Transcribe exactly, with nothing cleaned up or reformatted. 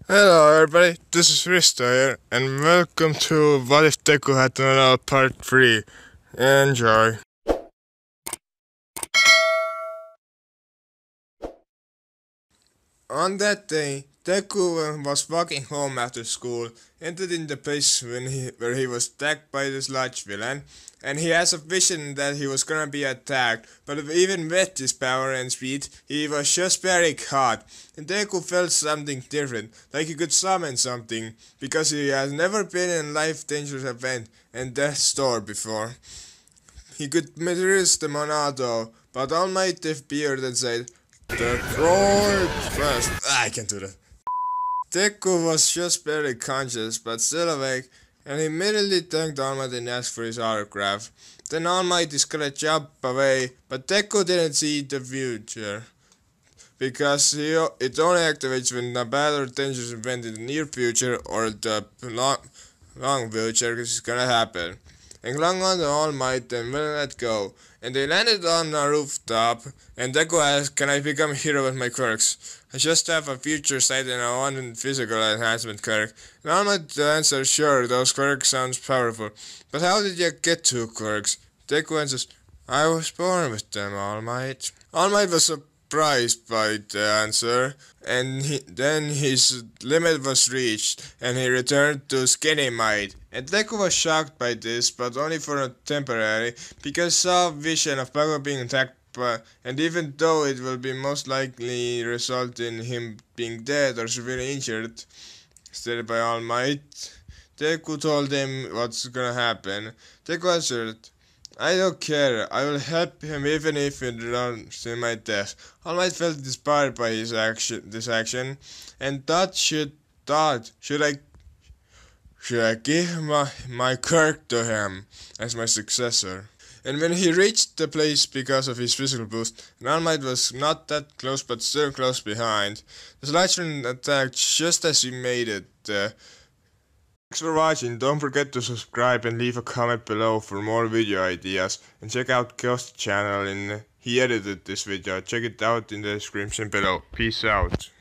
Hello everybody, this is Risto here, and welcome to What If Deku Had Monado Part three. Enjoy. On that day, Deku was walking home after school, entered in the place when he, where he was attacked by this large villain, and he has a vision that he was gonna be attacked, but even with his power and speed, he was just very caught. And Deku felt something different, like he could summon something, because he has never been in a life-dangerous event and death store before. He could resist the Monado, but All Might appeared and said, Detroit first. Ah, I can't do that. Deku was just barely conscious, but still awake, and he immediately thanked All Might and asked for his autograph. Then All Might is gonna jump away, but Deku didn't see the future, because he, it only activates when a bad or dangerous event in the near future or the long, long future is gonna happen. And clung on to All Might and wouldn't let go. And they landed on a rooftop, and Deku asked, can I become a hero with my quirks? I just have a future sight and I want a physical enhancement quirk. And All Might answered, sure, those quirks sounds powerful. But how did you get two quirks? Deku answers, I was born with them, All Might. All Might was surprised by the answer, and he, then his limit was reached, and he returned to Skinny Might. And Deku was shocked by this, but only for a temporary, because saw a vision of Baku being attacked by, and even though it will be most likely result in him being dead or severely injured, stated by All Might, Deku told him what's gonna happen. Deku answered, I don't care, I will help him even if it results in my death. All Might felt inspired by his action, this action, and thought should thought should I should I give my my quirk to him as my successor. And when he reached the place because of his physical boost, and All Might was not that close but still close behind, the Slytherin attacked just as he made it. Uh, Thanks for watching, don't forget to subscribe and leave a comment below for more video ideas, and check out Ghost's channel, and he edited this video, check it out in the description below. Peace out.